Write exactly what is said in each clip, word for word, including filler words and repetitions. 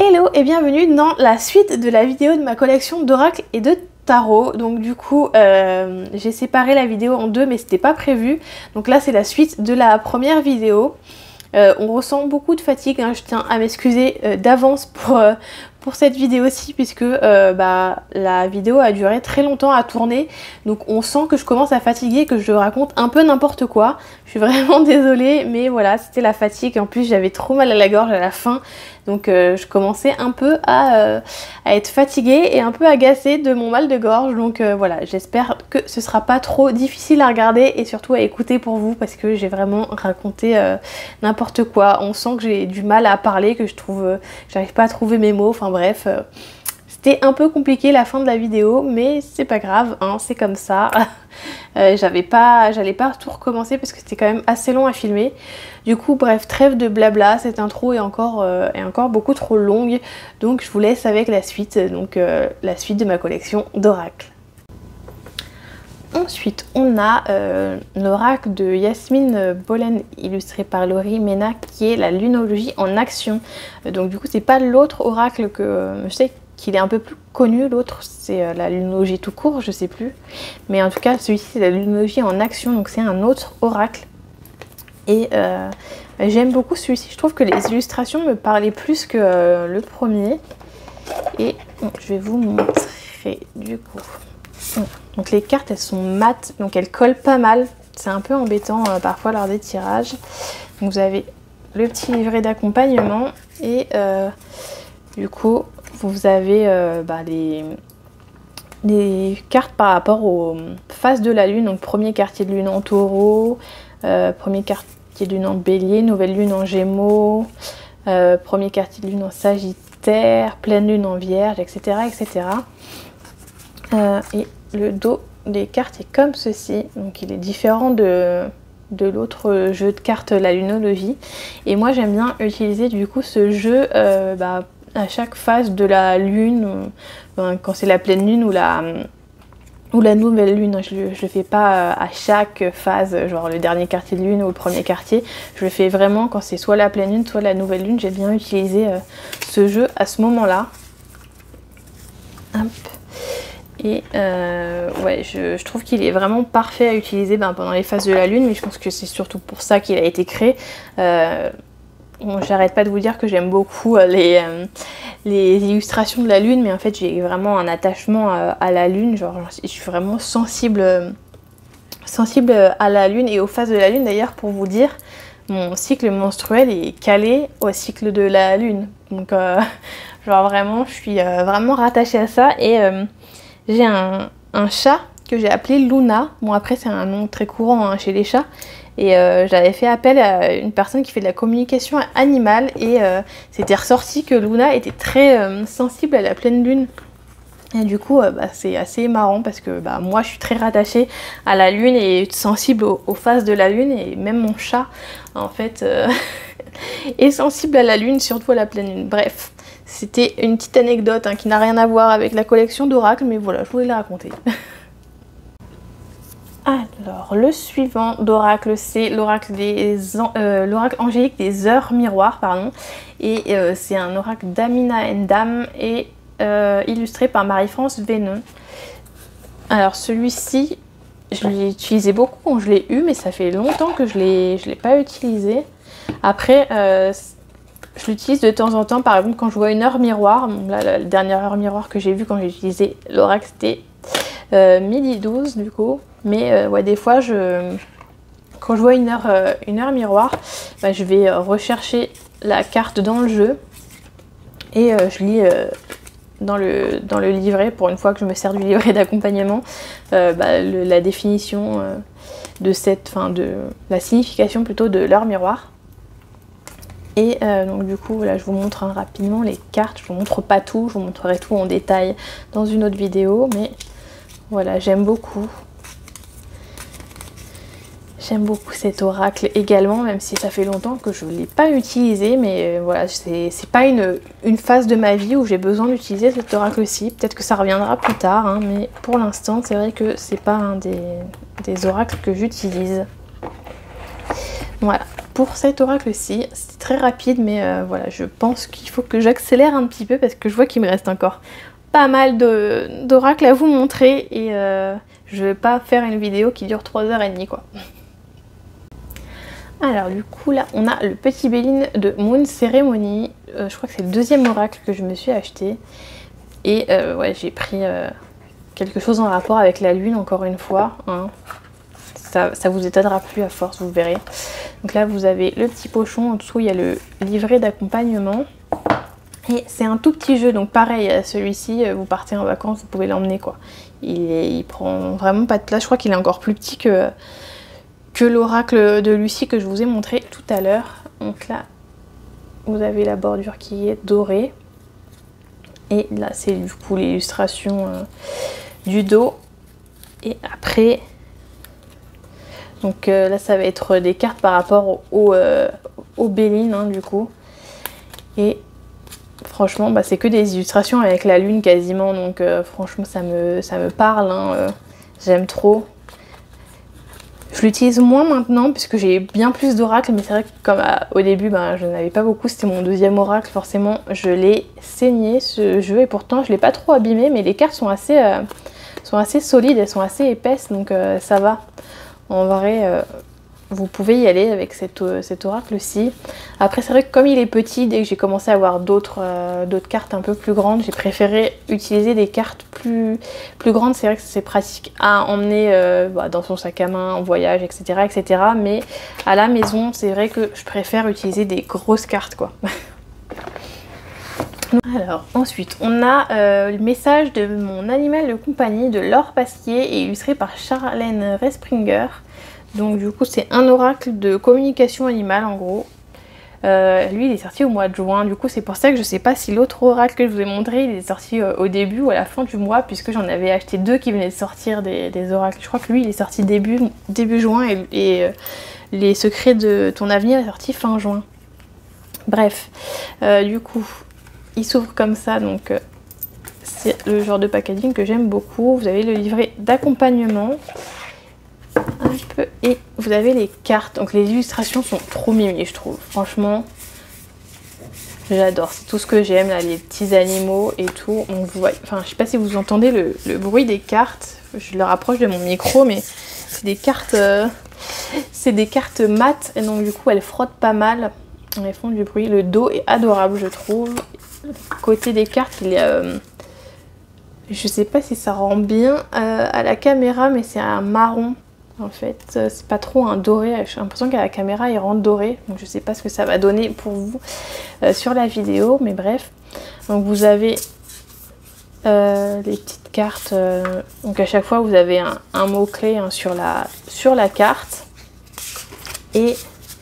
Hello et bienvenue dans la suite de la vidéo de ma collection d'oracles et de tarot. Donc du coup euh, j'ai séparé la vidéo en deux mais c'était pas prévu. Donc là c'est la suite de la première vidéo. Euh, on ressent beaucoup de fatigue, hein. Je tiens à m'excuser euh, d'avance pour, euh, pour cette vidéo-ci puisque euh, bah, la vidéo a duré très longtemps à tourner. Donc on sent que je commence à fatiguer, que je raconte un peu n'importe quoi. Je suis vraiment désolée mais voilà, c'était la fatigue. En plus j'avais trop mal à la gorge à la fin. Donc euh, je commençais un peu à, euh, à être fatiguée et un peu agacée de mon mal de gorge. Donc euh, voilà, j'espère que ce sera pas trop difficile à regarder et surtout à écouter pour vous parce que j'ai vraiment raconté euh, n'importe quoi. On sent que j'ai du mal à parler, que je trouve, euh, j'arrive pas à trouver mes mots, enfin bref. Euh, C'était un peu compliqué la fin de la vidéo, mais c'est pas grave, hein, c'est comme ça. euh, j'avais pas, j'allais pas tout recommencer parce que c'était quand même assez long à filmer. Du coup, bref, trêve de blabla, cette intro est encore, euh, est encore beaucoup trop longue. Donc je vous laisse avec la suite, donc euh, la suite de ma collection d'oracles. Ensuite, on a euh, l'oracle de Yasmine Bolen illustré par Laurie Mena qui est la lunologie en action. Euh, donc du coup, c'est pas l'autre oracle que euh, je sais qu'il est un peu plus connu, l'autre c'est euh, la lunologie tout court, je sais plus. Mais en tout cas, celui-ci c'est la lunologie en action, donc c'est un autre oracle. Et euh, j'aime beaucoup celui-ci, je trouve que les illustrations me parlaient plus que euh, le premier. Et bon, je vais vous montrer du coup. Donc les cartes elles sont mates, donc elles collent pas mal. C'est un peu embêtant euh, parfois lors des tirages. Donc vous avez le petit livret d'accompagnement et euh, du coup vous avez euh, bah, les, les cartes par rapport aux phases de la lune. Donc premier quartier de lune en taureau, euh, premier quartier de lune en bélier, nouvelle lune en gémeaux, euh, premier quartier de lune en sagittaire, pleine lune en vierge, et cetera et cetera. Euh, et le dos des cartes est comme ceci, donc il est différent de, de l'autre jeu de cartes, la lunologie. Et moi j'aime bien utiliser du coup ce jeu euh, bah, à chaque phase de la lune, euh, quand c'est la pleine lune ou la, ou la nouvelle lune. Je ne le fais pas à chaque phase, genre le dernier quartier de lune ou le premier quartier. Je le fais vraiment quand c'est soit la pleine lune, soit la nouvelle lune. J'aime bien utiliser euh, ce jeu à ce moment-là. Hop. Et euh, ouais, je, je trouve qu'il est vraiment parfait à utiliser ben, pendant les phases de la lune, mais je pense que c'est surtout pour ça qu'il a été créé. Euh, bon, j'arrête pas de vous dire que j'aime beaucoup les, euh, les illustrations de la lune, mais en fait j'ai vraiment un attachement à, à la lune. Genre, je suis vraiment sensible, euh, sensible à la lune et aux phases de la lune. D'ailleurs, pour vous dire, mon cycle menstruel est calé au cycle de la lune. Donc, euh, genre vraiment, je suis euh, vraiment rattachée à ça. Et euh, j'ai un, un chat que j'ai appelé Luna. Bon après c'est un nom très courant hein, chez les chats. Et euh, j'avais fait appel à une personne qui fait de la communication animale. Et euh, c'était ressorti que Luna était très euh, sensible à la pleine lune. Et du coup euh, bah, c'est assez marrant parce que bah, moi je suis très rattachée à la lune et sensible aux, aux phases de la lune. Et même mon chat en fait euh, est sensible à la lune, surtout à la pleine lune. Bref. C'était une petite anecdote hein, qui n'a rien à voir avec la collection d'oracles, mais voilà, je voulais la raconter. Alors, le suivant d'oracle, c'est l'oracle des euh, l'oracle angélique des heures miroirs, pardon. Et euh, c'est un oracle d'Amina Ndam et euh, illustré par Marie-France Vénon. Alors celui-ci, je l'ai utilisé beaucoup quand je l'ai eu, mais ça fait longtemps que je l'ai je l'ai pas utilisé. Après, euh, je l'utilise de temps en temps, par exemple quand je vois une heure miroir. Bon, là, la dernière heure miroir que j'ai vue quand j'ai utilisé l'oracle, c'était euh, midi douze du coup. Mais euh, ouais, des fois, je, quand je vois une heure, euh, une heure miroir, bah, je vais euh, rechercher la carte dans le jeu. Et euh, je lis euh, dans, le, dans le livret, pour une fois que je me sers du livret d'accompagnement, euh, bah, le, la définition euh, de cette, enfin de la signification plutôt de l'heure miroir. Et euh, donc du coup voilà, je vous montre hein, rapidement les cartes, je vous montre pas tout, je vous montrerai tout en détail dans une autre vidéo, mais voilà, j'aime beaucoup. J'aime beaucoup cet oracle également, même si ça fait longtemps que je ne l'ai pas utilisé, mais euh, voilà, c'est pas une, une phase de ma vie où j'ai besoin d'utiliser cet oracle-ci. Peut-être que ça reviendra plus tard, hein, mais pour l'instant, c'est vrai que c'est pas un des, des oracles que j'utilise. Voilà. pour cet oracle-ci. C'était très rapide, mais euh, voilà, je pense qu'il faut que j'accélère un petit peu parce que je vois qu'il me reste encore pas mal d'oracles à vous montrer et euh, je vais pas faire une vidéo qui dure trois heures trente quoi. Alors du coup là on a le petit Béline de Moon Ceremony, euh, je crois que c'est le deuxième oracle que je me suis acheté et euh, ouais j'ai pris euh, quelque chose en rapport avec la lune encore une fois, hein. ça, ça vous étonnera plus à force, vous verrez. Donc là vous avez le petit pochon, en dessous il y a le livret d'accompagnement et c'est un tout petit jeu, donc pareil celui-ci vous partez en vacances vous pouvez l'emmener quoi. Il, est, il prend vraiment pas de place, je crois qu'il est encore plus petit que que l'oracle de Lucie que je vous ai montré tout à l'heure. Donc là, vous avez la bordure qui est dorée. Et là, c'est du coup l'illustration euh, du dos. Et après, donc euh, là, ça va être des cartes par rapport au, au, euh, au Béline, hein, du coup. Et franchement, bah, c'est que des illustrations avec la lune quasiment. Donc euh, franchement, ça me, ça me parle. Hein, euh, j'aime trop. Je l'utilise moins maintenant puisque j'ai bien plus d'oracles, mais c'est vrai que comme à, au début ben, je n'avais pas beaucoup, c'était mon deuxième oracle, forcément je l'ai saigné ce jeu et pourtant je ne l'ai pas trop abîmé, mais les cartes sont assez, euh, sont assez solides, elles sont assez épaisses donc euh, ça va. En vrai euh, vous pouvez y aller avec cet, euh, cet oracle-ci. Après c'est vrai que comme il est petit, dès que j'ai commencé à avoir d'autres euh, d'autres cartes un peu plus grandes, j'ai préféré utiliser des cartes plus, plus grandes. C'est vrai que c'est pratique à emmener euh, bah, dans son sac à main, en voyage, et cetera et cetera. Mais à la maison, c'est vrai que je préfère utiliser des grosses cartes, quoi. Alors ensuite, on a euh, le message de mon animal de compagnie de Laure Pasquier et illustré par Charlène Respringer. Donc du coup c'est un oracle de communication animale en gros. Euh, lui il est sorti au mois de juin, du coup c'est pour ça que je sais pas si l'autre oracle que je vous ai montré il est sorti euh, au début ou à la fin du mois, puisque j'en avais acheté deux qui venaient de sortir des, des oracles. Je crois que lui il est sorti début, début juin et, et euh, les secrets de ton avenir est sorti fin juin. Bref, euh, du coup il s'ouvre comme ça, donc euh, c'est le genre de packaging que j'aime beaucoup. Vous avez le livret d'accompagnement. Un peu, et vous avez les cartes, donc les illustrations sont trop mimi je trouve, franchement j'adore, c'est tout ce que j'aime là, les petits animaux et tout. On voit, enfin je sais pas si vous entendez le, le bruit des cartes, je le rapproche de mon micro, mais c'est des cartes euh, c'est des cartes mates et donc du coup elles frottent pas mal, elles font du bruit. Le dos est adorable je trouve. Le côté des cartes il est euh, je sais pas si ça rend bien euh, à la caméra, mais c'est un marron. En fait, c'est pas trop un doré, j'ai l'impression qu'à la caméra il rend doré, donc je sais pas ce que ça va donner pour vous euh, sur la vidéo, mais bref. Donc vous avez euh, les petites cartes, euh, donc à chaque fois vous avez un, un mot-clé hein, sur, la, sur la carte. Et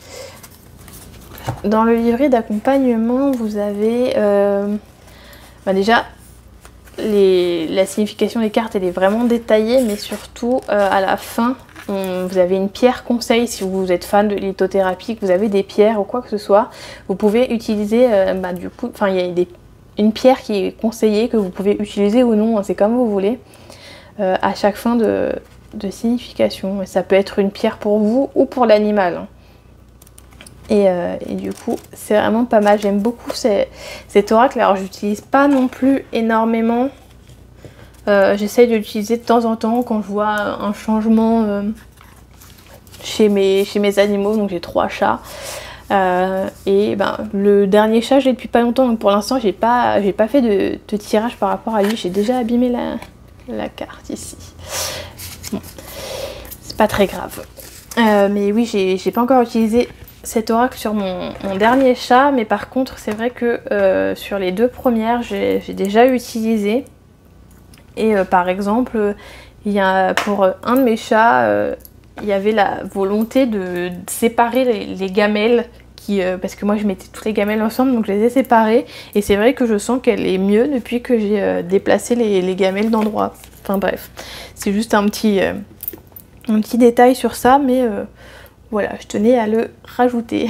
dans le livret d'accompagnement, vous avez euh, bah déjà les, la signification des cartes, elle est vraiment détaillée, mais surtout euh, à la fin, on, vous avez une pierre conseil. Si vous êtes fan de lithothérapie, que vous avez des pierres ou quoi que ce soit, vous pouvez utiliser, euh, bah, du coup, enfin il y a des, une pierre qui est conseillée que vous pouvez utiliser ou non, hein, c'est comme vous voulez, euh, à chaque fin de, de signification. Et ça peut être une pierre pour vous ou pour l'animal. Hein. Et, euh, et du coup, c'est vraiment pas mal. J'aime beaucoup ces, cet oracle. Alors, j'utilise pas non plus énormément. Euh, J'essaye de l'utiliser de temps en temps quand je vois un changement euh, chez, mes, chez mes animaux. Donc, j'ai trois chats. Euh, et ben, le dernier chat, je l'ai depuis pas longtemps. Donc, pour l'instant, j'ai pas, j'ai pas fait de, de tirage par rapport à lui. J'ai déjà abîmé la, la carte ici. Bon, c'est pas très grave. Euh, mais oui, j'ai pas encore utilisé cet oracle sur mon, mon dernier chat, mais par contre c'est vrai que euh, sur les deux premières j'ai déjà utilisé. Et euh, par exemple il y a, pour un de mes chats euh, il y avait la volonté de, de séparer les, les gamelles qui, euh, parce que moi je mettais toutes les gamelles ensemble, donc je les ai séparées et c'est vrai que je sens qu'elle est mieux depuis que j'ai euh, déplacé les, les gamelles d'endroit. Enfin bref, c'est juste un petit, euh, un petit détail sur ça, mais euh, voilà, je tenais à le rajouter.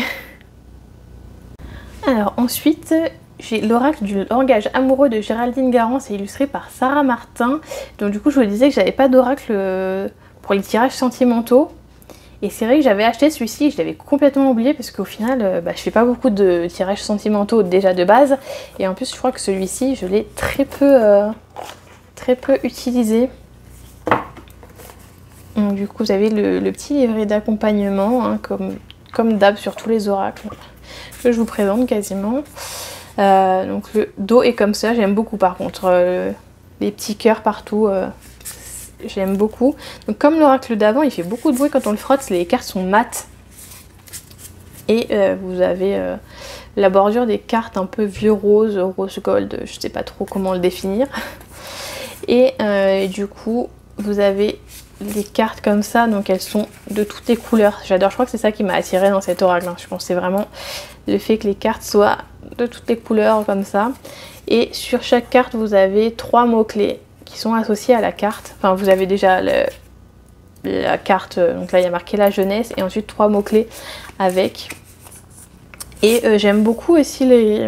Alors ensuite, j'ai l'oracle du langage amoureux de Géraldine Garance et illustré par Sarah Martin. Donc du coup, je vous disais que j'avais pas d'oracle pour les tirages sentimentaux. Et c'est vrai que j'avais acheté celui-ci, je l'avais complètement oublié parce qu'au final, euh, bah, je fais pas beaucoup de tirages sentimentaux déjà de base. Et en plus, je crois que celui-ci, je l'ai très peu, euh, très peu utilisé. Donc, du coup, vous avez le, le petit livret d'accompagnement, hein, comme, comme d'hab sur tous les oracles que je vous présente quasiment. Euh, donc le dos est comme ça, j'aime beaucoup par contre. Euh, les petits cœurs partout, euh, j'aime beaucoup. Donc comme l'oracle d'avant, il fait beaucoup de bruit quand on le frotte, les cartes sont mates. Et euh, vous avez euh, la bordure des cartes un peu vieux rose, rose gold, je sais pas trop comment le définir. Et, euh, et du coup, vous avez les cartes comme ça, donc elles sont de toutes les couleurs. J'adore, je crois que c'est ça qui m'a attirée dans cet oracle. Hein. Je pense que c'est vraiment le fait que les cartes soient de toutes les couleurs comme ça. Et sur chaque carte, vous avez trois mots-clés qui sont associés à la carte. Enfin, vous avez déjà le, la carte, donc là il y a marqué la jeunesse, et ensuite trois mots-clés avec. Et euh, j'aime beaucoup aussi les,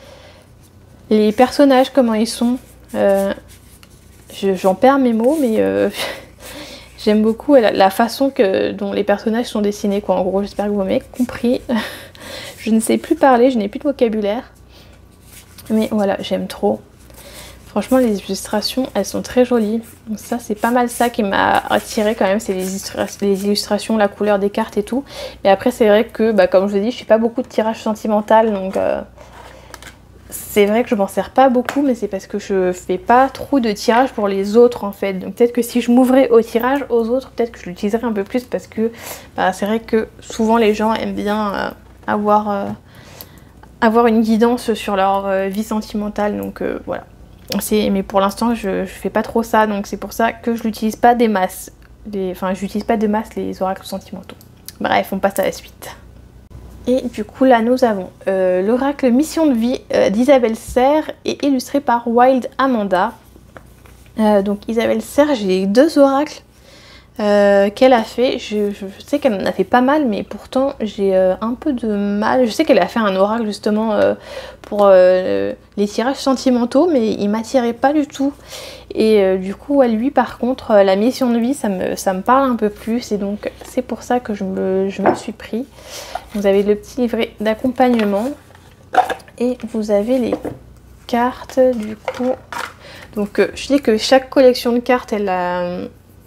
les personnages, comment ils sont. Euh, J'en perds mes mots, mais euh, j'aime beaucoup la, la façon que, dont les personnages sont dessinés, quoi. En gros, j'espère que vous m'avez compris. Je ne sais plus parler, je n'ai plus de vocabulaire. Mais voilà, j'aime trop. Franchement, les illustrations, elles sont très jolies. Donc ça, c'est pas mal ça qui m'a attiré quand même, c'est les, illustra les illustrations, la couleur des cartes et tout. Mais après, c'est vrai que, bah, comme je vous ai dit, je fais pas beaucoup de tirage sentimental, donc... Euh, c'est vrai que je m'en sers pas beaucoup, mais c'est parce que je fais pas trop de tirage pour les autres en fait. Donc peut-être que si je m'ouvrais au tirage aux autres, peut-être que je l'utiliserais un peu plus parce que bah, c'est vrai que souvent les gens aiment bien euh, avoir, euh, avoir une guidance sur leur euh, vie sentimentale. Donc euh, voilà. Mais pour l'instant, je, je fais pas trop ça, donc c'est pour ça que je l'utilise pas des masses. Les... Enfin, je n'utilise pas des masses les oracles sentimentaux. Bref, on passe à la suite. Et du coup là nous avons euh, l'oracle Mission de vie euh, d'Isabelle Serre et illustré par Wild Amanda. Euh, donc Isabelle Serre, j'ai deux oracles euh, qu'elle a fait. Je, je sais qu'elle en a fait pas mal, mais pourtant j'ai euh, un peu de mal. Je sais qu'elle a fait un oracle justement euh, pour euh, les tirages sentimentaux, mais il m'attirait pas du tout. Et euh, du coup, à lui par contre, euh, la mission de vie, ça me, ça me parle un peu plus. Et donc c'est pour ça que je me, je me suis pris. Vous avez le petit livret d'accompagnement. Et vous avez les cartes du coup. Donc euh, je dis que chaque collection de cartes, elle a,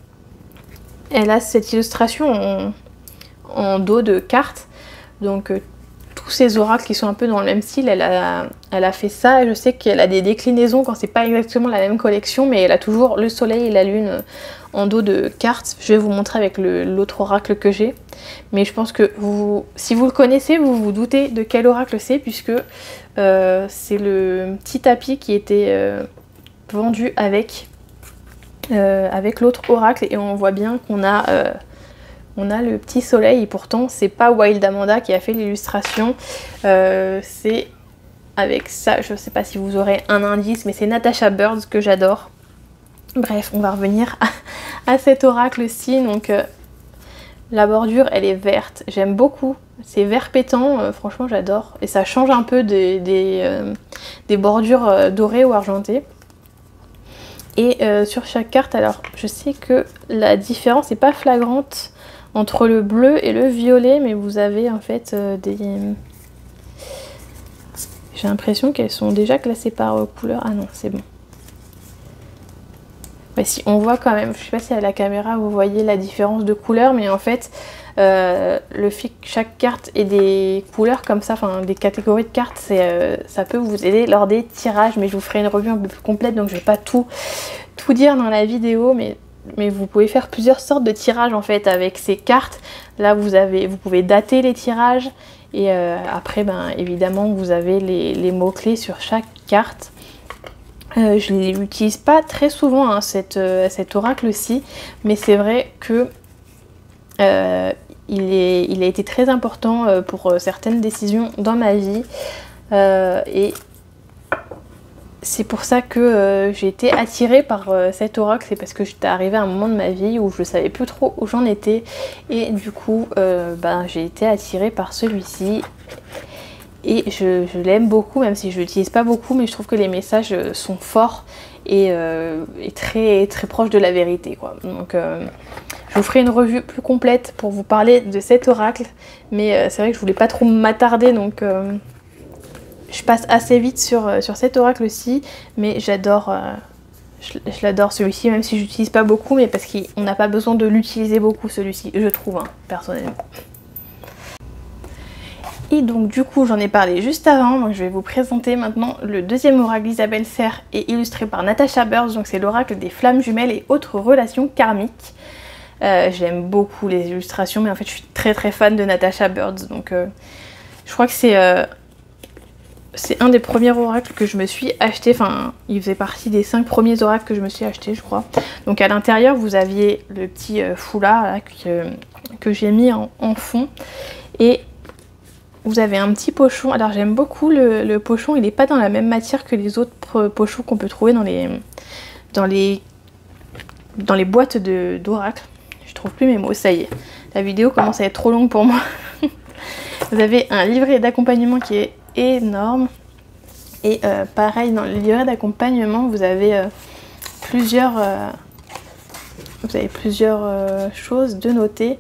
elle a cette illustration en, en dos de cartes. Donc euh, tous ces oracles qui sont un peu dans le même style, elle a, elle a fait ça. Et je sais qu'elle a des déclinaisons quand c'est pas exactement la même collection, mais elle a toujours le soleil et la lune en dos de cartes. Je vais vous montrer avec l'autre oracle que j'ai. Mais je pense que vous, si vous le connaissez, vous vous doutez de quel oracle c'est, puisque euh, c'est le petit tapis qui était euh, vendu avec, euh, avec l'autre oracle. Et on voit bien qu'on a... Euh, On a le petit soleil et pourtant c'est pas Wild Amanda qui a fait l'illustration, euh, c'est avec ça, je sais pas si vous aurez un indice, mais c'est Natasha Birds que j'adore. Bref, on va revenir à, à cet oracle-ci. Donc euh, la bordure elle est verte, j'aime beaucoup, c'est vert pétant, euh, franchement j'adore. Et ça change un peu des, des, euh, des bordures euh, dorées ou argentées. Et euh, sur chaque carte, alors je sais que la différence n'est pas flagrante entre le bleu et le violet, mais vous avez en fait euh, des... J'ai l'impression qu'elles sont déjà classées par euh, couleur. Ah non, c'est bon. Ouais, si, on voit quand même, je sais pas si à la caméra vous voyez la différence de couleur, mais en fait, euh, le fait que chaque carte ait des couleurs comme ça, enfin des catégories de cartes, euh, ça peut vous aider lors des tirages, mais je vous ferai une revue un peu plus complète, donc je vais pas tout, tout dire dans la vidéo, mais... Mais vous pouvez faire plusieurs sortes de tirages en fait avec ces cartes. Là vous avez, vous pouvez dater les tirages et euh, après ben évidemment vous avez les, les mots-clés sur chaque carte. Euh, je ne l'utilise pas très souvent hein, cette, euh, cet oracle-ci, mais c'est vrai que euh, il, est, il a été très important euh, pour euh, certaines décisions dans ma vie euh, et c'est pour ça que euh, j'ai été attirée par euh, cet oracle, c'est parce que j'étais arrivée à un moment de ma vie où je savais plus trop où j'en étais et du coup euh, ben, j'ai été attirée par celui-ci et je, je l'aime beaucoup, même si je l'utilise pas beaucoup, mais je trouve que les messages sont forts et, euh, et très, très proches de la vérité quoi. Donc euh, je vous ferai une revue plus complète pour vous parler de cet oracle. Mais euh, c'est vrai que je voulais pas trop m'attarder, donc euh, je passe assez vite sur, euh, sur cet oracle-ci. Mais j'adore euh, je, je l'adore celui-ci, même si je l'utilise pas beaucoup, mais parce qu'on n'a pas besoin de l'utiliser beaucoup celui-ci, je trouve, hein, personnellement. Et donc du coup j'en ai parlé juste avant, donc je vais vous présenter maintenant le deuxième oracle d'Isabelle Serre et illustré par Natasha Birds. Donc c'est l'oracle des flammes jumelles et autres relations karmiques. Euh, J'aime beaucoup les illustrations, mais en fait je suis très très fan de Natasha Birds, donc euh, je crois que c'est euh, c'est un des premiers oracles que je me suis acheté, enfin il faisait partie des cinq premiers oracles que je me suis acheté, je crois. Donc à l'intérieur vous aviez le petit euh, foulard là, que, que j'ai mis en, en fond, et vous avez un petit pochon. Alors j'aime beaucoup le, le pochon, il n'est pas dans la même matière que les autres pochons qu'on peut trouver dans les, dans les, dans les boîtes d'oracle. Je trouve plus mes mots, ça y est. La vidéo commence à être trop longue pour moi. Vous avez un livret d'accompagnement qui est énorme. Et euh, pareil, dans le livret d'accompagnement, vous avez euh, plusieurs, euh, vous avez plusieurs euh, choses de noter.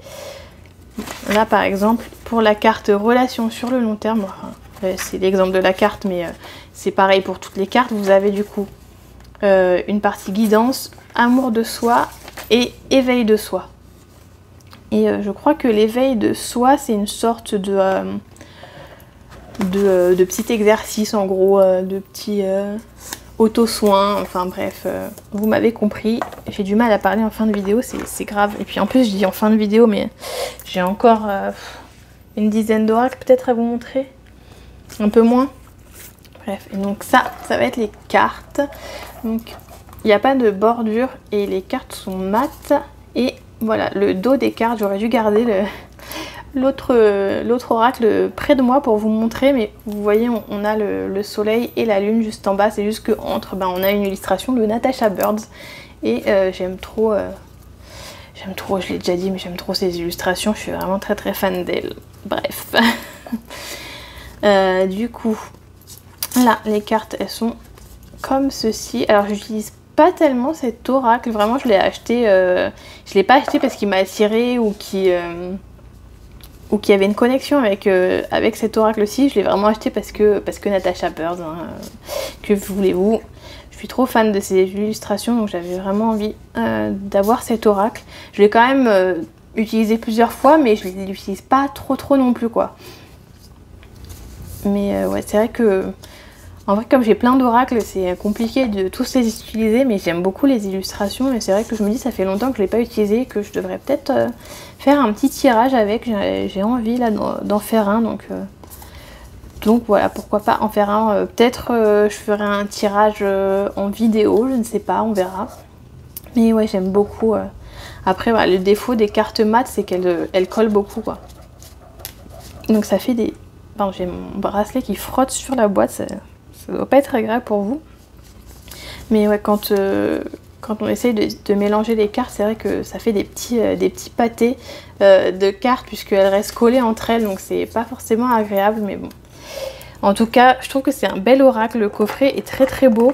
Là par exemple, pour la carte relation sur le long terme, enfin, c'est l'exemple de la carte, mais euh, c'est pareil pour toutes les cartes, vous avez du coup euh, une partie guidance, amour de soi et éveil de soi. Et euh, je crois que l'éveil de soi, c'est une sorte de, euh, de, euh, de petit exercice en gros, euh, de petit euh, auto-soin, enfin bref, euh, vous m'avez compris. J'ai du mal à parler en fin de vidéo, c'est grave. Et puis en plus je dis en fin de vidéo, mais j'ai encore euh, une dizaine d'oracles peut-être à vous montrer, un peu moins. Bref, et donc ça, ça va être les cartes. Donc il n'y a pas de bordure et les cartes sont mates. Et voilà, le dos des cartes, j'aurais dû garder le... l'autre l'autre oracle près de moi pour vous montrer, mais vous voyez on, on a le, le soleil et la lune juste en bas, c'est juste que entre ben, on a une illustration de Natasha Birds et euh, j'aime trop euh, j'aime trop, je l'ai déjà dit, mais j'aime trop ces illustrations, je suis vraiment très très fan d'elle. Bref. euh, du coup là les cartes elles sont comme ceci. Alors j'utilise pas tellement cet oracle, vraiment je l'ai acheté euh, je l'ai pas acheté parce qu'il m'a attiré ou qui euh, ou qui avait une connexion avec, euh, avec cet oracle-ci. Je l'ai vraiment acheté parce que, parce que Natasha Birds, hein, euh, que voulez-vous. Je suis trop fan de ces illustrations, donc j'avais vraiment envie euh, d'avoir cet oracle. Je l'ai quand même euh, utilisé plusieurs fois, mais je ne l'utilise pas trop trop non plus, quoi. Mais euh, ouais, c'est vrai que, en vrai, comme j'ai plein d'oracles, c'est compliqué de tous les utiliser, mais j'aime beaucoup les illustrations, et c'est vrai que je me dis, ça fait longtemps que je ne l'ai pas utilisé, que je devrais peut-être... Euh, faire un petit tirage avec, j'ai envie là d'en faire un, donc euh, donc voilà, pourquoi pas en faire un. Euh, peut-être euh, je ferai un tirage euh, en vidéo, je ne sais pas, on verra. Mais ouais, j'aime beaucoup. Euh. Après voilà, le défaut des cartes mates, c'est qu'elles euh, elles collent beaucoup, quoi. Donc ça fait des... Enfin, j'ai mon bracelet qui frotte sur la boîte, ça, ça doit pas être agréable pour vous. Mais ouais, quand... Euh, Quand on essaye de, de mélanger les cartes, c'est vrai que ça fait des petits, euh, des petits pâtés euh, de cartes puisqu'elles restent collées entre elles, donc c'est pas forcément agréable, mais bon. En tout cas, je trouve que c'est un bel oracle, le coffret est très très beau.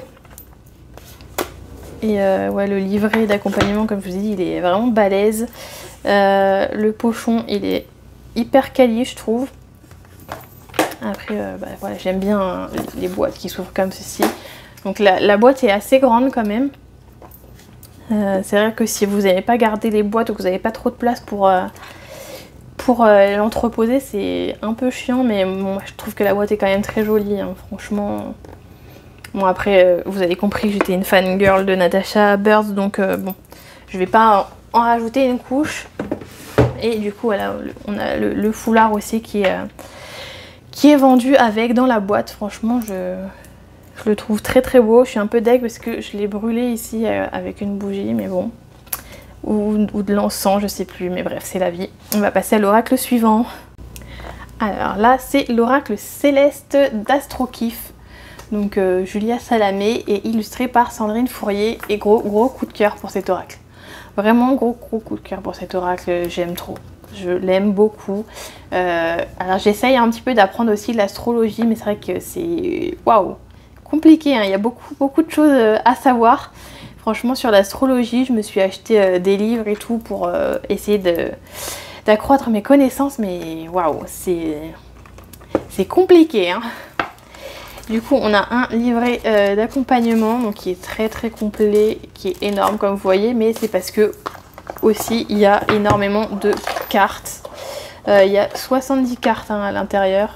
Et euh, ouais, le livret d'accompagnement, comme je vous ai dit, il est vraiment balèze. Euh, le pochon, il est hyper quali, je trouve. Après, euh, bah, voilà, j'aime bien hein, les boîtes qui s'ouvrent comme ceci. Donc la, la boîte est assez grande quand même. Euh, c'est vrai que si vous n'avez pas gardé les boîtes ou que vous n'avez pas trop de place pour, euh, pour euh, l'entreposer, c'est un peu chiant, mais bon, je trouve que la boîte est quand même très jolie, hein, franchement. Bon après, euh, vous avez compris que j'étais une fangirl de Natasha Birds, donc euh, bon, je vais pas en, en rajouter une couche. Et du coup, voilà, on a le, le foulard aussi qui est, euh, qui est vendu avec dans la boîte, franchement, je... Je le trouve très très beau, je suis un peu deg parce que je l'ai brûlé ici euh, avec une bougie, mais bon. Ou, ou de l'encens, je sais plus, mais bref, c'est la vie. On va passer à l'oracle suivant. Alors là, c'est l'oracle céleste d'Astrokiff. Donc euh, Julia Salamé et illustré par Sandrine Fourier. Et gros gros coup de cœur pour cet oracle. Vraiment gros gros coup de cœur pour cet oracle, j'aime trop. Je l'aime beaucoup. Euh, alors j'essaye un petit peu d'apprendre aussi l'astrologie, mais c'est vrai que c'est... Waouh! Compliqué, hein. Il y a beaucoup beaucoup de choses à savoir. Franchement, sur l'astrologie, je me suis acheté euh, des livres et tout pour euh, essayer de d'accroître mes connaissances, mais waouh, c'est c'est compliqué, hein. Du coup, on a un livret euh, d'accompagnement, donc qui est très très complet, qui est énorme comme vous voyez, mais c'est parce que aussi il y a énormément de cartes. Euh, il y a soixante-dix cartes hein, à l'intérieur.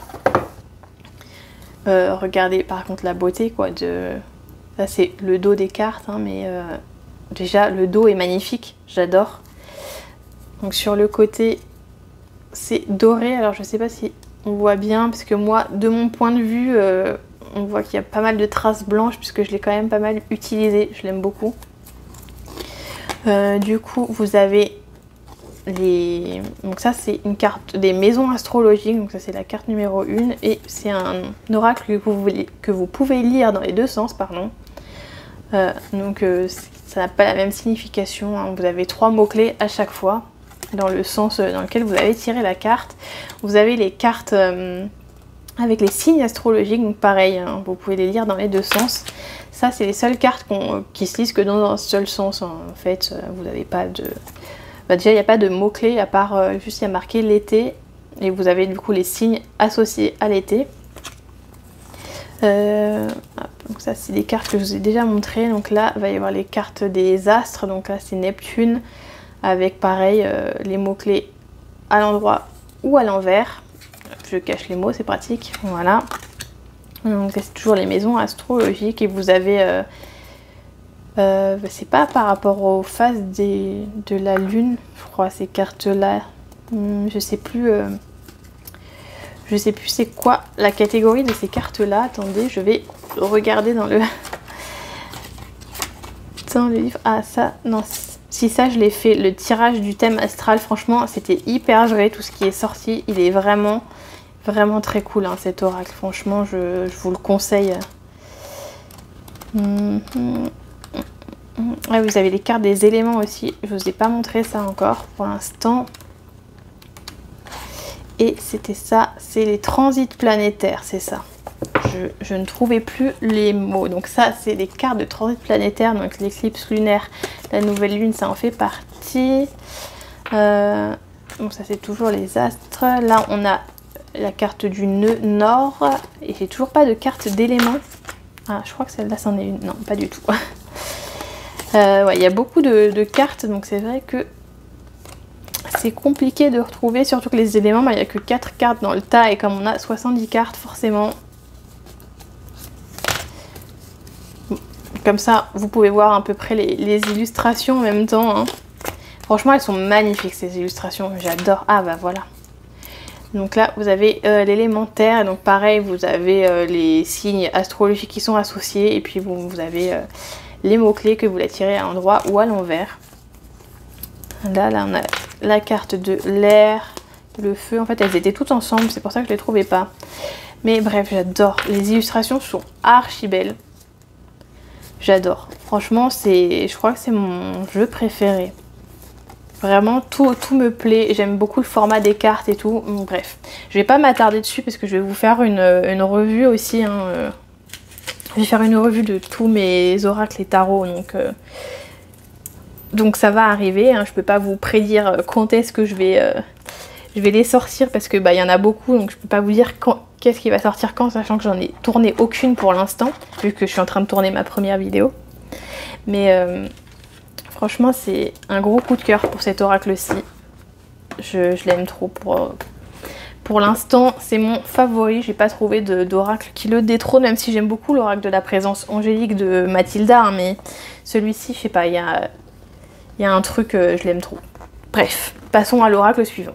Euh, regardez par contre la beauté quoi de... Là c'est le dos des cartes, hein, mais euh, déjà le dos est magnifique, j'adore. Donc sur le côté c'est doré, alors je sais pas si on voit bien, parce que moi de mon point de vue... Euh, on voit qu'il y a pas mal de traces blanches puisque je l'ai quand même pas mal utilisé, je l'aime beaucoup. Euh, du coup, vous avez les... Donc ça, c'est une carte des maisons astrologiques, donc ça c'est la carte numéro un et c'est un oracle que vous, voulez... que vous pouvez lire dans les deux sens, pardon. Euh, donc euh, ça n'a pas la même signification, hein. Vous avez trois mots-clés à chaque fois dans le sens dans lequel vous avez tiré la carte. Vous avez les cartes... Euh... avec les signes astrologiques, donc pareil, hein, vous pouvez les lire dans les deux sens. Ça, c'est les seules cartes qu'on, qui se lisent que dans un seul sens, hein. En fait, vous n'avez pas de... Bah, déjà, il n'y a pas de mots-clés, à part euh, juste il y a marqué l'été, et vous avez du coup les signes associés à l'été. Euh, donc ça, c'est des cartes que je vous ai déjà montrées. Donc là, il va y avoir les cartes des astres, donc là, c'est Neptune, avec pareil, euh, les mots-clés à l'endroit ou à l'envers. Je cache les mots, c'est pratique. Voilà. Donc c'est toujours les maisons astrologiques et vous avez... Euh, euh, c'est pas par rapport aux phases des, de la lune, je crois, ces cartes-là. Hum, je sais plus... Euh, je sais plus c'est quoi la catégorie de ces cartes-là. Attendez, je vais regarder dans le... dans le livre. Ah ça, non... Si ça je l'ai fait, le tirage du thème astral, franchement c'était hyper vrai, tout ce qui est sorti, il est vraiment vraiment très cool hein, cet oracle, franchement je, je vous le conseille. Mmh. Ah, vous avez les cartes des éléments aussi, je vous ai pas montré ça encore pour l'instant. Et c'était ça, c'est les transits planétaires, c'est ça. Je, je ne trouvais plus les mots. Donc ça, c'est les cartes de transit planétaire. Donc l'éclipse lunaire, la nouvelle lune, ça en fait partie. Euh, donc ça, c'est toujours les astres. Là, on a la carte du nœud nord. Et j'ai toujours pas de carte d'éléments. Ah, je crois que celle-là, c'en est une. Non, pas du tout. euh, ouais, il y a beaucoup de, de cartes. Donc c'est vrai que c'est compliqué de retrouver. Surtout que les éléments, bah, il n'y a que quatre cartes dans le tas. Et comme on a soixante-dix cartes, forcément... Comme ça, vous pouvez voir à peu près les, les illustrations en même temps. Hein. Franchement, elles sont magnifiques ces illustrations. J'adore. Ah bah voilà. Donc là, vous avez euh, l'élémentaire. Donc pareil, vous avez euh, les signes astrologiques qui sont associés. Et puis vous, vous avez euh, les mots-clés que vous les tirez à l'endroit ou à l'envers. Là, là, on a la carte de l'air, le feu. En fait, elles étaient toutes ensemble. C'est pour ça que je ne les trouvais pas. Mais bref, j'adore. Les illustrations sont archi belles. J'adore. Franchement, c'est, je crois que c'est mon jeu préféré. Vraiment, tout, tout me plaît. J'aime beaucoup le format des cartes et tout. Bref, je vais pas m'attarder dessus parce que je vais vous faire une, une revue aussi. Hein. Je vais faire une revue de tous mes oracles et tarots. Donc, euh, donc ça va arriver. Hein. Je peux pas vous prédire quand est-ce que je vais, euh, je vais les sortir parce que bah, y en a beaucoup. Donc je peux pas vous dire quand... qu'est-ce qui va sortir quand, sachant que j'en ai tourné aucune pour l'instant, vu que je suis en train de tourner ma première vidéo. Mais euh, franchement, c'est un gros coup de cœur pour cet oracle-ci. Je, je l'aime trop. Pour, pour l'instant, c'est mon favori. J'ai pas trouvé d'oracle qui le détrône, même si j'aime beaucoup l'oracle de la présence angélique de Mathilda. Hein, mais celui-ci, je sais pas, il y a, y a un truc, euh, je l'aime trop. Bref, passons à l'oracle suivant.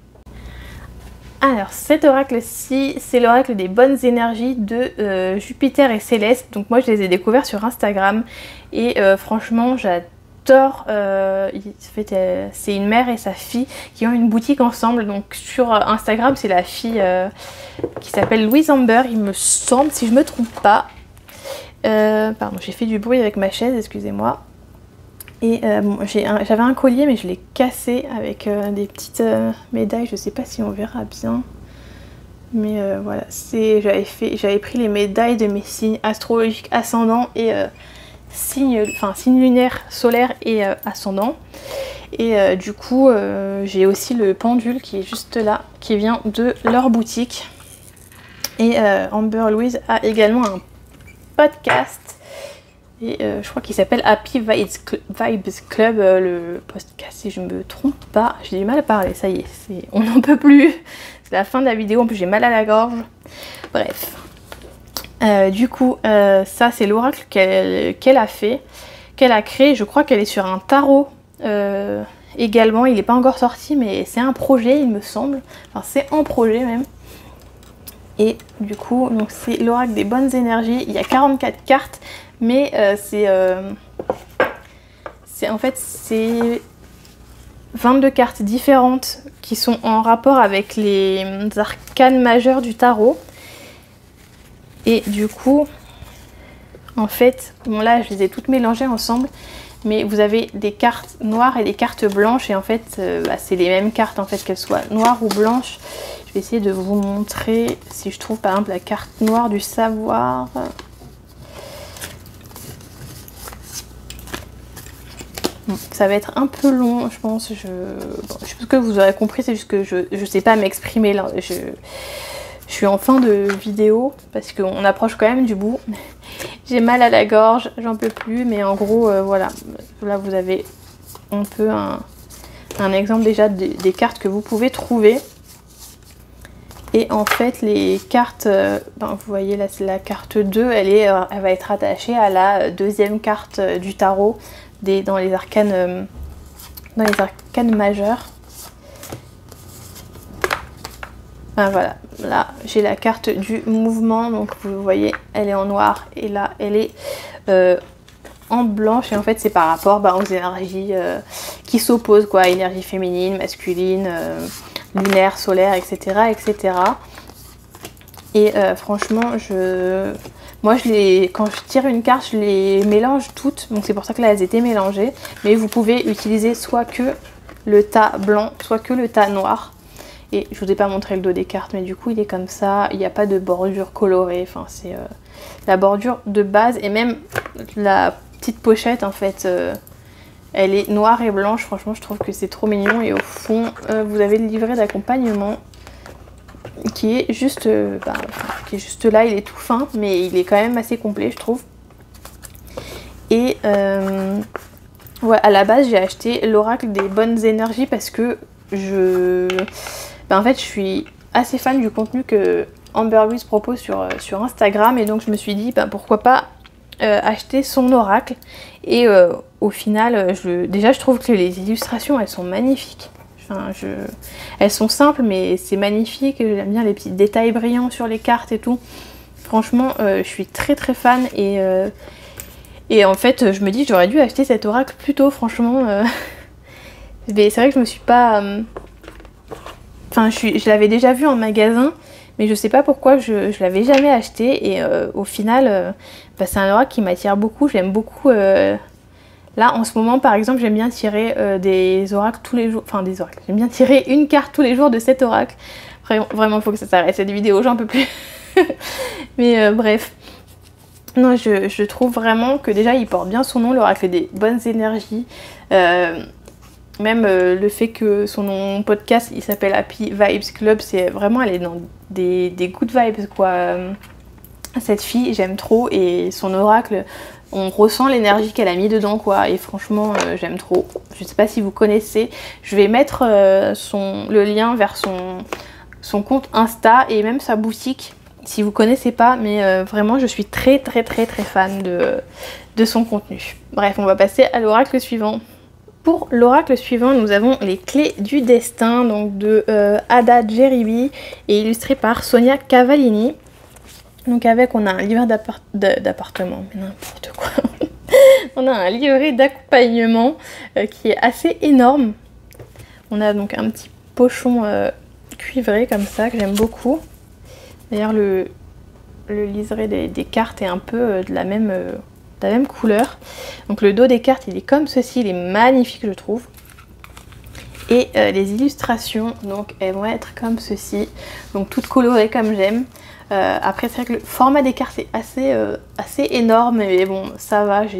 Alors cet oracle-ci, c'est l'oracle des bonnes énergies de euh, Jupiter et Céleste. Donc moi je les ai découverts sur Instagram et euh, franchement j'adore. Euh, euh, c'est une mère et sa fille qui ont une boutique ensemble. Donc sur Instagram c'est la fille euh, qui s'appelle Louise Amber, il me semble, si je me trompe pas. Euh, pardon, j'ai fait du bruit avec ma chaise, excusez-moi. Et euh, bon, j'avais un, un collier mais je l'ai cassé avec euh, des petites euh, médailles, je sais pas si on verra bien. Mais euh, voilà, j'avais pris les médailles de mes signes astrologiques ascendants et euh, signe, enfin, signe lunaire, solaire et euh, ascendant. Et euh, du coup, euh, j'ai aussi le pendule qui est juste là, qui vient de leur boutique. Et euh, Amber Louise a également un podcast. Et euh, je crois qu'il s'appelle Happy Vibes Club, euh, le podcast, si je ne me trompe pas. J'ai du mal à parler, ça y est, est on n'en peut plus. C'est la fin de la vidéo, en plus j'ai mal à la gorge. Bref. Euh, du coup, euh, ça c'est l'oracle qu'elle qu'elle a fait, qu'elle a créé. Je crois qu'elle est sur un tarot euh, également. Il n'est pas encore sorti, mais c'est un projet, il me semble. Enfin, c'est en projet même. Et du coup, donc c'est l'oracle des bonnes énergies. Il y a quarante-quatre cartes, mais euh, c'est euh, c'est en fait c'est vingt-deux cartes différentes qui sont en rapport avec les arcanes majeures du tarot. Et du coup, en fait, bon là je les ai toutes mélangées ensemble, mais vous avez des cartes noires et des cartes blanches, et en fait euh, bah, c'est les mêmes cartes, en fait, qu'elles soient noires ou blanches. Je vais essayer de vous montrer si je trouve par exemple la carte noire du savoir. Bon, ça va être un peu long, je pense. Je, bon, je pense que vous aurez compris, c'est juste que je ne sais pas m'exprimer là. Je, je suis en fin de vidéo parce qu'on approche quand même du bout. J'ai mal à la gorge, j'en peux plus, mais en gros, euh, voilà. Là, vous avez un peu un, un exemple déjà des, des cartes que vous pouvez trouver. Et en fait, les cartes, euh, ben, vous voyez là, c'est la carte deux, elle, est, euh, elle va être attachée à la deuxième carte euh, du tarot des, dans, les arcanes, euh, dans les arcanes majeures. Ben, voilà, là j'ai la carte du mouvement, donc vous voyez, elle est en noir et là elle est euh, en blanche. Et en fait, c'est par rapport ben, aux énergies euh, qui s'opposent, quoi, énergie féminine, masculine. Euh, lunaire, solaire, et cetera, et cetera. Et euh, franchement, je, moi, je les, quand je tire une carte, je les mélange toutes. Donc c'est pour ça que là, elles étaient mélangées. Mais vous pouvez utiliser soit que le tas blanc, soit que le tas noir. Et je vous ai pas montré le dos des cartes, mais du coup, il est comme ça. Il n'y a pas de bordure colorée. Enfin, c'est euh, la bordure de base, et même la petite pochette, en fait. Euh, Elle est noire et blanche, franchement je trouve que c'est trop mignon. Et au fond, euh, vous avez le livret d'accompagnement qui est juste euh, bah, qui est juste là, il est tout fin, mais il est quand même assez complet, je trouve. Et euh, ouais, à la base, j'ai acheté l'oracle des bonnes énergies parce que je... Bah, en fait, je suis assez fan du contenu que Amber Louise propose sur, sur Instagram. Et donc, je me suis dit, bah, pourquoi pas euh, acheter son oracle. Et euh, au final, je, déjà je trouve que les illustrations, elles sont magnifiques. Enfin, je, elles sont simples, mais c'est magnifique. J'aime bien les petits détails brillants sur les cartes et tout. Franchement, euh, je suis très très fan. Et, euh, et en fait, je me dis, j'aurais dû acheter cet oracle plus tôt, franchement. Euh... mais c'est vrai que je me suis pas... Euh... Enfin, je, suis, je l'avais déjà vu en magasin, mais je sais pas pourquoi je, je l'avais jamais acheté. Et euh, au final, euh, bah, c'est un oracle qui m'attire beaucoup. J'aime beaucoup... Euh... Là, en ce moment, par exemple, j'aime bien tirer euh, des oracles tous les jours. Enfin, des oracles. J'aime bien tirer une carte tous les jours de cet oracle. Vraiment, vraiment, il faut que ça s'arrête cette vidéo, j'en peux plus. Mais euh, bref. Non, je, je trouve vraiment que déjà, il porte bien son nom, l'oracle des bonnes énergies. Euh, même euh, le fait que son nom podcast, il s'appelle Happy Vibes Club, c'est vraiment, elle est dans des, des good vibes, quoi. Cette fille, j'aime trop. Et son oracle... On ressent l'énergie qu'elle a mis dedans, quoi. Et franchement, euh, j'aime trop. Je sais pas si vous connaissez. Je vais mettre euh, son, le lien vers son, son compte Insta et même sa boutique, si vous connaissez pas. Mais euh, vraiment, je suis très très très très fan de, de son contenu. Bref, on va passer à l'oracle suivant. Pour l'oracle suivant, nous avons les clés du destin, donc de euh, Ada Jeribi et illustré par Sonia Cavallini. Donc avec, on a un livret d'appartement, mais n'importe quoi. On a un livret d'accompagnement euh, qui est assez énorme. On a donc un petit pochon euh, cuivré comme ça que j'aime beaucoup. D'ailleurs, le, le liseré des, des cartes est un peu euh, de, la même, euh, de la même couleur. Donc le dos des cartes, il est comme ceci, il est magnifique, je trouve. Et euh, les illustrations, donc elles vont être comme ceci, donc toutes colorées comme j'aime. Euh, après, c'est vrai que le format des cartes est assez, euh, assez énorme, mais bon, ça va, j'ai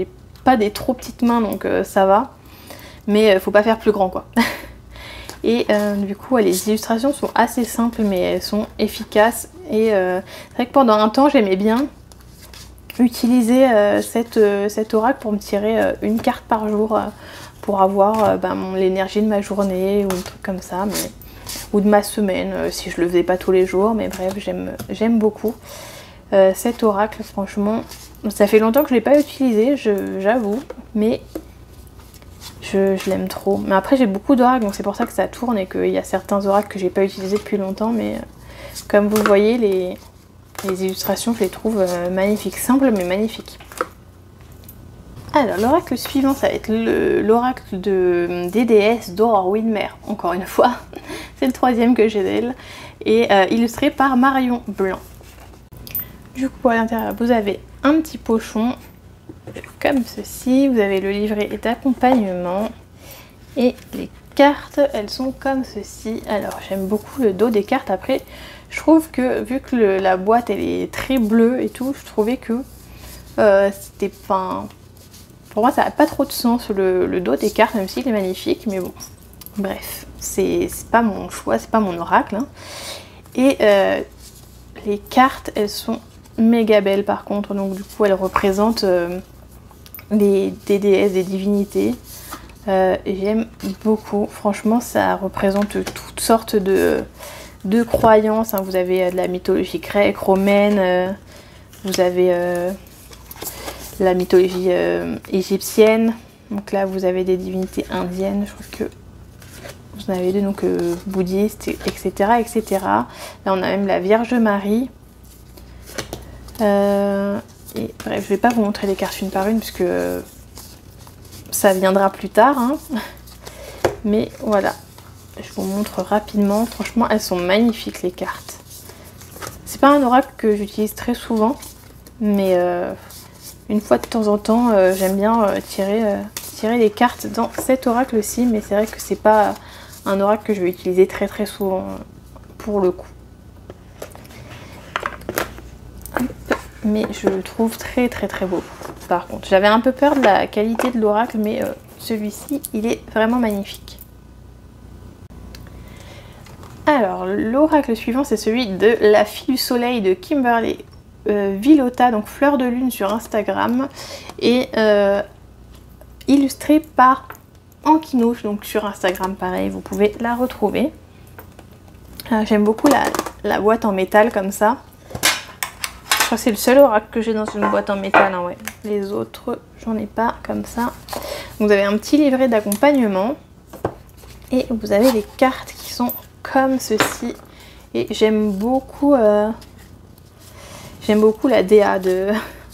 pas des trop petites mains, donc euh, ça va. Mais euh, faut pas faire plus grand quoi. Et euh, du coup ouais, les illustrations sont assez simples mais elles sont efficaces. Et euh, c'est vrai que pendant un temps j'aimais bien utiliser euh, cette, euh, cet oracle pour me tirer euh, une carte par jour. Euh, pour avoir euh, ben, l'énergie de ma journée ou un truc comme ça. Mais... ou de ma semaine, euh, si je le faisais pas tous les jours. Mais bref, j'aime beaucoup euh, cet oracle. Franchement, ça fait longtemps que je l'ai pas utilisé, j'avoue. Mais je, je l'aime trop. Mais après, j'ai beaucoup d'oracles, donc c'est pour ça que ça tourne et qu'il y a certains oracles que j'ai pas utilisés depuis longtemps. Mais euh, comme vous voyez, les, les illustrations, je les trouve euh, magnifiques. Simples, mais magnifiques. Alors, l'oracle suivant, ça va être l'oracle de des déesses d'Aurore Widmer, encore une fois. C'est le troisième que j'ai d'elle. Et euh, illustré par Marion Blanc. Du coup, à l'intérieur, vous avez un petit pochon, comme ceci. Vous avez le livret d'accompagnement. Et les cartes, elles sont comme ceci. Alors, j'aime beaucoup le dos des cartes. Après, je trouve que, vu que le, la boîte, elle est très bleue et tout, je trouvais que euh, c'était pas... Pour moi, ça n'a pas trop de sens le, le dos des cartes, même s'il est magnifique. Mais bon, bref, c'est pas mon choix, c'est pas mon oracle. Hein. Et euh, les cartes, elles sont méga belles par contre. Donc du coup, elles représentent euh, les, des déesses, des divinités. Euh, J'aime beaucoup. Franchement, ça représente toutes sortes de, de croyances. Hein. Vous avez euh, de la mythologie grecque, romaine. Euh, vous avez... Euh, la mythologie euh, égyptienne. Donc là, vous avez des divinités indiennes. Je crois que vous en avez deux, donc euh, bouddhistes, et cetera, et cetera. Là, on a même la Vierge Marie. Euh, et bref, je vais pas vous montrer les cartes une par une puisque euh, ça viendra plus tard. Hein. Mais voilà, je vous montre rapidement. Franchement, elles sont magnifiques les cartes. C'est pas un oracle que j'utilise très souvent, mais euh, une fois de temps en temps, euh, j'aime bien euh, tirer, euh, tirer les cartes dans cet oracle-ci, mais c'est vrai que c'est pas un oracle que je vais utiliser très très souvent euh, pour le coup. Mais je le trouve très très très beau. Par contre, j'avais un peu peur de la qualité de l'oracle, mais euh, celui-ci, il est vraiment magnifique. Alors, l'oracle suivant, c'est celui de la fille du soleil de Kimberly Euh, Villota, donc Fleur de Lune sur Instagram, et euh, illustré par Ankinouche, donc sur Instagram pareil, vous pouvez la retrouver. Euh, J'aime beaucoup la, la boîte en métal comme ça. Je crois que c'est le seul oracle que j'ai dans une boîte en métal, hein, ouais. Les autres, j'en ai pas comme ça. Vous avez un petit livret d'accompagnement et vous avez les cartes qui sont comme ceci. Et j'aime beaucoup... Euh, J'aime beaucoup la D A de,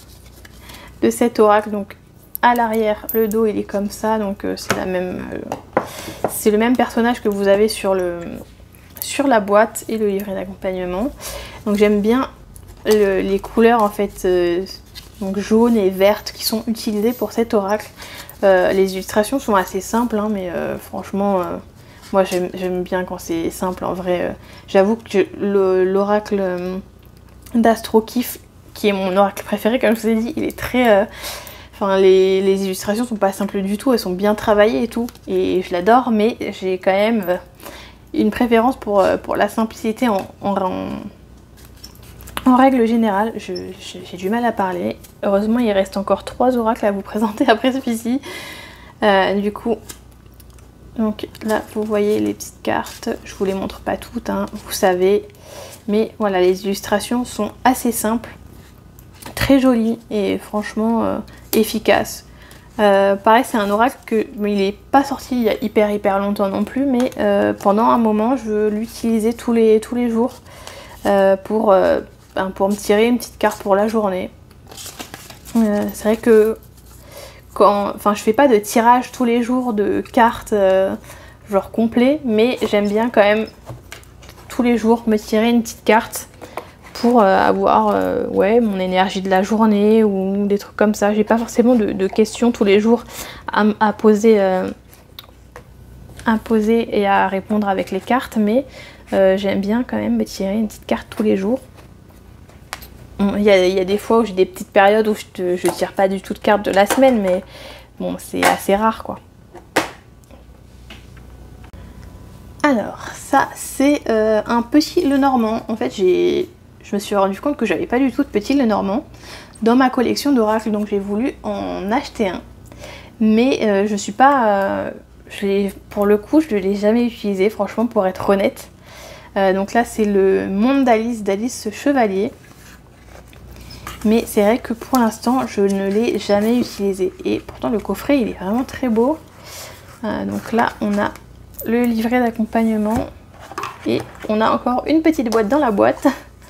de cet oracle. Donc à l'arrière, le dos il est comme ça. Donc euh, c'est la même, euh, c'est le même personnage que vous avez sur, le, sur la boîte et le livret d'accompagnement. Donc j'aime bien le, les couleurs en fait euh, donc jaune et verte qui sont utilisées pour cet oracle. Euh, les illustrations sont assez simples, hein, mais euh, franchement, euh, moi j'aime bien quand c'est simple en vrai. Euh, J'avoue que l'oracle... Euh, d'Astrokif, qui est mon oracle préféré, comme je vous ai dit, il est très... Euh, enfin, les, les illustrations sont pas simples du tout, elles sont bien travaillées et tout, et je l'adore, mais j'ai quand même euh, une préférence pour, euh, pour la simplicité en, en, en, en règle générale. J'ai du mal à parler. Heureusement, il reste encore trois oracles à vous présenter après celui-ci. Euh, du coup... Donc là, vous voyez les petites cartes, je vous les montre pas toutes, hein, vous savez... Mais voilà, les illustrations sont assez simples, très jolies et franchement euh, efficaces. Euh, pareil, c'est un oracle que il n'est pas sorti il y a hyper hyper longtemps non plus, mais euh, pendant un moment, je l'utilisais tous les, tous les jours euh, pour, euh, ben, pour me tirer une petite carte pour la journée. Euh, c'est vrai que quand, enfin, je fais pas de tirage tous les jours de cartes euh, genre complet, mais j'aime bien quand même tous les jours me tirer une petite carte pour euh, avoir euh, ouais, mon énergie de la journée ou des trucs comme ça. J'ai pas forcément de, de questions tous les jours à, à, poser, euh, à poser et à répondre avec les cartes, mais euh, j'aime bien quand même me tirer une petite carte tous les jours. Il y, y a des fois où j'ai des petites périodes où je ne tire pas du tout de cartes de la semaine, mais bon, c'est assez rare quoi. Alors, ça c'est euh, un petit Lenormand. En fait, j'ai, je me suis rendu compte que j'avais pas du tout de petit Lenormand dans ma collection d'oracles, donc j'ai voulu en acheter un. Mais euh, je suis pas... Euh, je pour le coup, je ne l'ai jamais utilisé, franchement, pour être honnête. Euh, donc là, c'est le Monde d'Alice, d'Alice Chevalier. Mais c'est vrai que pour l'instant, je ne l'ai jamais utilisé. Et pourtant, le coffret, il est vraiment très beau. Euh, donc là, on a le livret d'accompagnement et on a encore une petite boîte dans la boîte.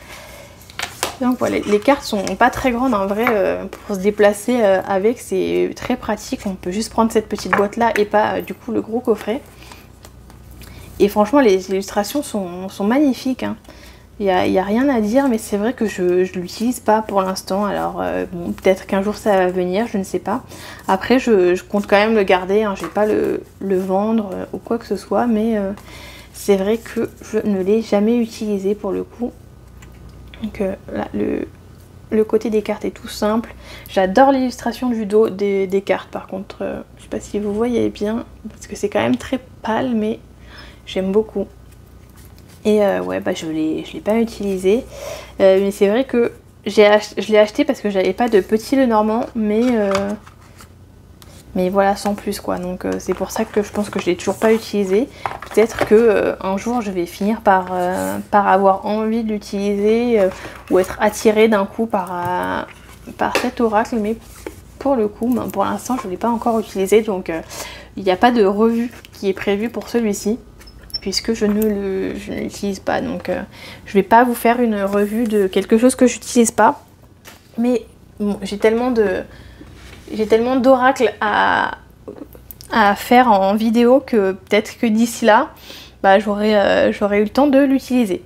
Donc voilà, les cartes sont pas très grandes en vrai, euh, pour se déplacer euh, avec, c'est très pratique. On peut juste prendre cette petite boîte là et pas euh, du coup le gros coffret. Et franchement, les illustrations sont, sont magnifiques, hein. Il n'y a, y a rien à dire, mais c'est vrai que je ne l'utilise pas pour l'instant. Alors euh, bon, peut-être qu'un jour ça va venir, je ne sais pas. Après, je, je compte quand même le garder, hein. Je ne vais pas le, le vendre euh, ou quoi que ce soit, mais euh, c'est vrai que je ne l'ai jamais utilisé pour le coup. Donc euh, là, le, le côté des cartes est tout simple. J'adore l'illustration du dos des, des cartes par contre. Euh, je ne sais pas si vous voyez bien, parce que c'est quand même très pâle, mais j'aime beaucoup. Et euh, ouais, bah je ne l'ai pas utilisé. Euh, mais c'est vrai que ach je l'ai acheté parce que j'avais pas de petit Lenormand, mais... Euh, mais voilà, sans plus quoi. Donc euh, c'est pour ça que je pense que je l'ai toujours pas utilisé. Peut-être que euh, un jour je vais finir par, euh, par avoir envie de l'utiliser euh, ou être attirée d'un coup par, euh, par cet oracle. Mais pour le coup, ben, pour l'instant je ne l'ai pas encore utilisé. Donc euh, il n'y a pas de revue qui est prévue pour celui-ci, puisque je ne l'utilise pas. Donc euh, je vais pas vous faire une revue de quelque chose que je n'utilise pas. Mais bon, j'ai tellement de... J'ai tellement d'oracles à, à faire en vidéo que peut-être que d'ici là, bah, j'aurais euh, j'aurais eu le temps de l'utiliser.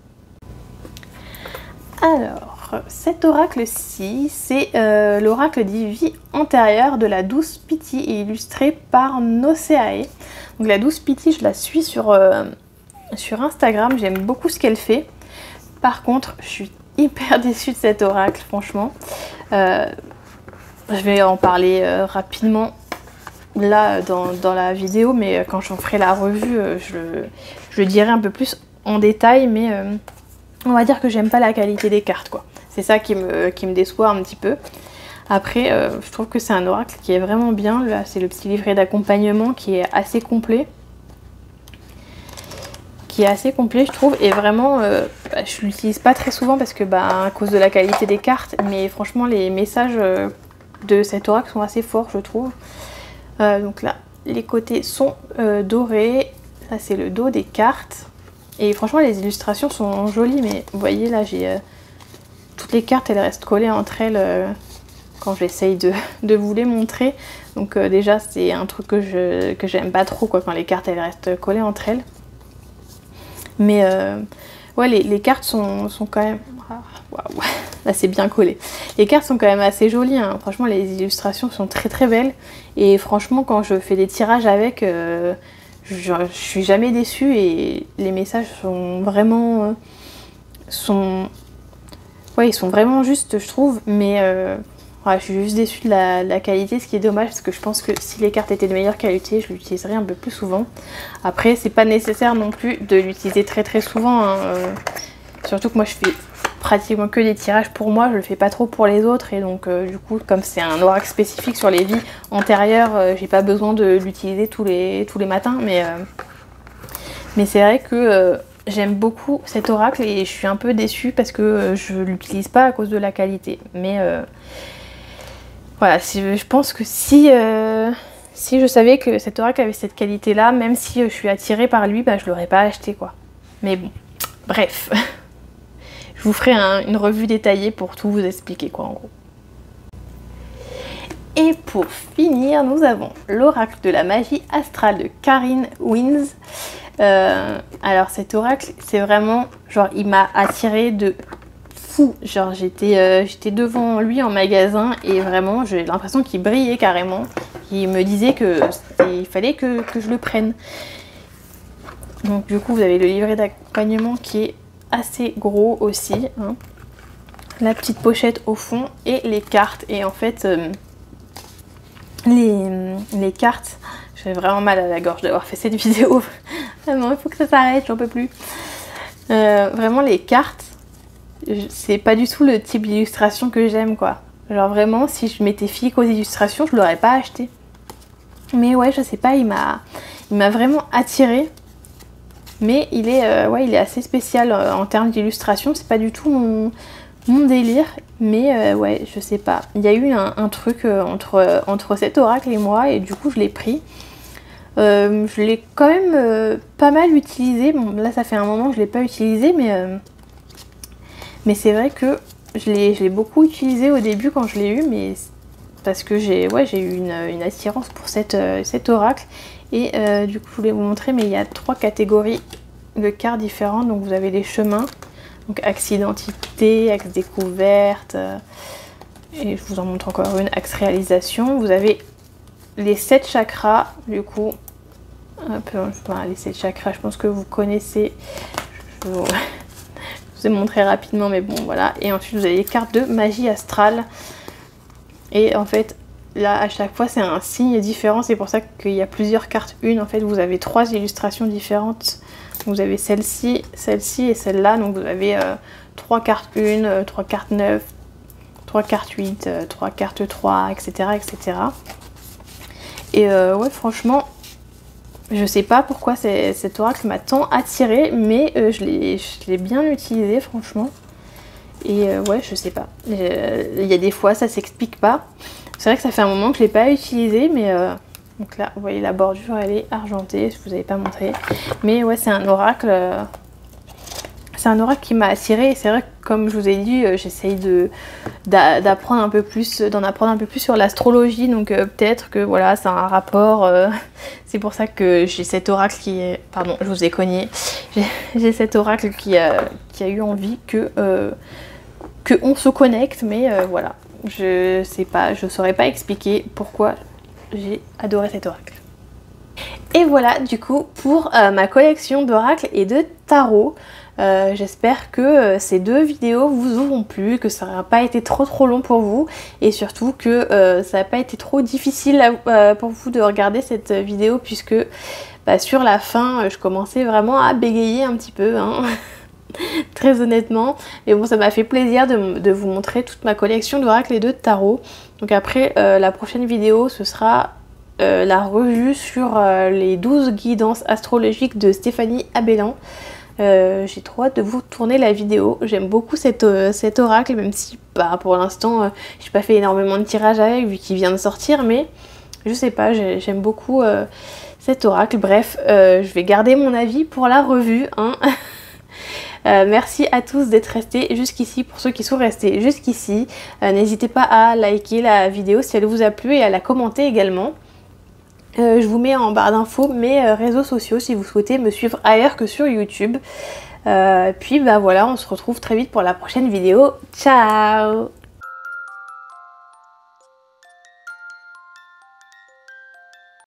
Alors, cet oracle-ci, c'est euh, l'oracle dit vie antérieure de la douce Pity, illustré par Nocéae. Donc la douce Pity, je la suis sur, euh, sur Instagram, j'aime beaucoup ce qu'elle fait. Par contre, je suis hyper déçue de cet oracle, franchement. Euh, Je vais en parler euh, rapidement là dans, dans la vidéo, mais quand j'en ferai la revue, euh, je, je le dirai un peu plus en détail, mais euh, on va dire que j'aime pas la qualité des cartes, quoi. C'est ça qui me, qui me déçoit un petit peu. Après, euh, je trouve que c'est un oracle qui est vraiment bien. Là, c'est le petit livret d'accompagnement qui est assez complet. Qui est assez complet, je trouve, et vraiment, euh, bah, je l'utilise pas très souvent parce que, bah, à cause de la qualité des cartes, mais franchement, les messages... Euh, de cet oracle sont assez forts, je trouve. Euh, donc là, les côtés sont euh, dorés. Là, c'est le dos des cartes. Et franchement, les illustrations sont jolies, mais vous voyez, là, j'ai euh, toutes les cartes, elles restent collées entre elles euh, quand j'essaye de, de vous les montrer. Donc euh, déjà, c'est un truc que je que j'aime pas trop, quoi, quand les cartes, elles restent collées entre elles. Mais euh, ouais, les, les cartes sont, sont quand même... Waouh, là c'est bien collé. Les cartes sont quand même assez jolies, hein. Franchement les illustrations sont très très belles. Et franchement quand je fais des tirages avec, euh, je, je suis jamais déçue. Et les messages sont vraiment... Euh, sont... Ouais, ils sont vraiment justes, je trouve. Mais euh, ouais, je suis juste déçue de la, la qualité, ce qui est dommage. Parce que je pense que si les cartes étaient de meilleure qualité, je l'utiliserais un peu plus souvent. Après c'est pas nécessaire non plus de l'utiliser très très souvent, hein. euh, Surtout que moi je fais pratiquement que des tirages pour moi, je le fais pas trop pour les autres, et donc euh, du coup comme c'est un oracle spécifique sur les vies antérieures, euh, j'ai pas besoin de l'utiliser tous les, tous les matins, mais, euh, mais c'est vrai que euh, j'aime beaucoup cet oracle et je suis un peu déçue parce que euh, je l'utilise pas à cause de la qualité. Mais euh, voilà, si, je pense que si, euh, si je savais que cet oracle avait cette qualité là, même si euh, je suis attirée par lui, bah, je l'aurais pas acheté quoi. Mais bon, bref. Je vous ferai un, une revue détaillée pour tout vous expliquer quoi en gros. Et pour finir, nous avons l'oracle de la magie astrale de Karyn Wins. Euh, alors cet oracle, c'est vraiment, genre il m'a attiré de fou. Genre j'étais euh, j'étais devant lui en magasin et vraiment j'ai l'impression qu'il brillait carrément. Il me disait que il fallait que, que je le prenne. Donc du coup vous avez le livret d'accompagnement qui est assez gros aussi, hein. la petite pochette au fond et les cartes. Et en fait, euh, les, les cartes, j'ai vraiment mal à la gorge d'avoir fait cette vidéo. Vraiment, il faut que ça s'arrête, j'en peux plus. Euh, vraiment, les cartes, c'est pas du tout le type d'illustration que j'aime, quoi. Genre vraiment, si je m'étais fiée qu'aux illustrations, je l'aurais pas acheté. Mais ouais, je sais pas, il m'a il m'a vraiment attirée. Mais il est, euh, ouais, il est assez spécial euh, en termes d'illustration. C'est pas du tout mon, mon délire. Mais euh, ouais, je sais pas. Il y a eu un, un truc euh, entre, euh, entre cet oracle et moi. Et du coup, je l'ai pris. Euh, je l'ai quand même euh, pas mal utilisé. Bon, là, ça fait un moment que je l'ai pas utilisé. Mais, euh, mais c'est vrai que je l'ai beaucoup utilisé au début quand je l'ai eu. Mais parce que j'ai ouais, j'ai eu une, une attirance pour cette, euh, cet oracle. Et euh, du coup, je voulais vous montrer, mais il y a trois catégories de cartes différentes. Donc vous avez les chemins, donc axe identité, axe découverte, euh, et je vous en montre encore une, axe réalisation. Vous avez les sept chakras, du coup, un peu, enfin, les sept chakras, je pense que vous connaissez. Je vous, je vous ai montré rapidement, mais bon, voilà. Et ensuite, vous avez les cartes de magie astrale. Et en fait, là, à chaque fois, c'est un signe différent. C'est pour ça qu'il y a plusieurs cartes une. En fait, vous avez trois illustrations différentes. Vous avez celle-ci, celle-ci et celle-là. Donc, vous avez euh, trois cartes une, euh, trois cartes neuf, trois cartes huit, euh, trois cartes trois, et cetera, et cetera. Et euh, ouais, franchement, je sais pas pourquoi cet oracle m'a tant attiré, mais euh, je l'ai bien utilisé, franchement. Et euh, ouais, je sais pas. Il euh, y a des fois, ça s'explique pas. C'est vrai que ça fait un moment que je l'ai pas utilisé, mais euh, donc là, vous voyez la bordure, elle est argentée. Je vous avais pas montré, mais ouais, c'est un oracle. Euh, c'est un oracle qui m'a attirée. Et c'est vrai que, comme je vous ai dit, euh, j'essaye de d'apprendre un peu plus, d'en apprendre un peu plus sur l'astrologie. Donc euh, peut-être que voilà, ça a un rapport. Euh, c'est pour ça que j'ai cet oracle qui est, pardon, je vous ai cogné. J'ai cet oracle qui a qui a eu envie que euh, que on se connecte, mais euh, voilà. Je sais pas, je saurais pas expliquer pourquoi j'ai adoré cet oracle. Et voilà du coup pour euh, ma collection d'oracles et de tarot. Euh, J'espère que euh, ces deux vidéos vous auront plu, que ça n'aura pas été trop trop long pour vous et surtout que euh, ça n'a pas été trop difficile à, euh, pour vous de regarder cette vidéo puisque bah, sur la fin je commençais vraiment à bégayer un petit peu. Hein. Très honnêtement, mais bon, ça m'a fait plaisir de, de vous montrer toute ma collection d'oracles et de tarot. Donc après euh, la prochaine vidéo ce sera euh, la revue sur euh, les douze guidances astrologiques de Stéphanie Abellan. Euh, j'ai trop hâte de vous tourner la vidéo. J'aime beaucoup cet, euh, cet oracle, même si bah, pour l'instant euh, j'ai pas fait énormément de tirages avec vu qu'il vient de sortir, mais je sais pas, j'aime beaucoup euh, cet oracle. Bref, euh, je vais garder mon avis pour la revue, hein. Euh, merci à tous d'être restés jusqu'ici, pour ceux qui sont restés jusqu'ici. Euh, N'hésitez pas à liker la vidéo si elle vous a plu et à la commenter également. Euh, je vous mets en barre d'infos mes euh, réseaux sociaux si vous souhaitez me suivre ailleurs que sur YouTube. Euh, puis bah voilà, on se retrouve très vite pour la prochaine vidéo. Ciao!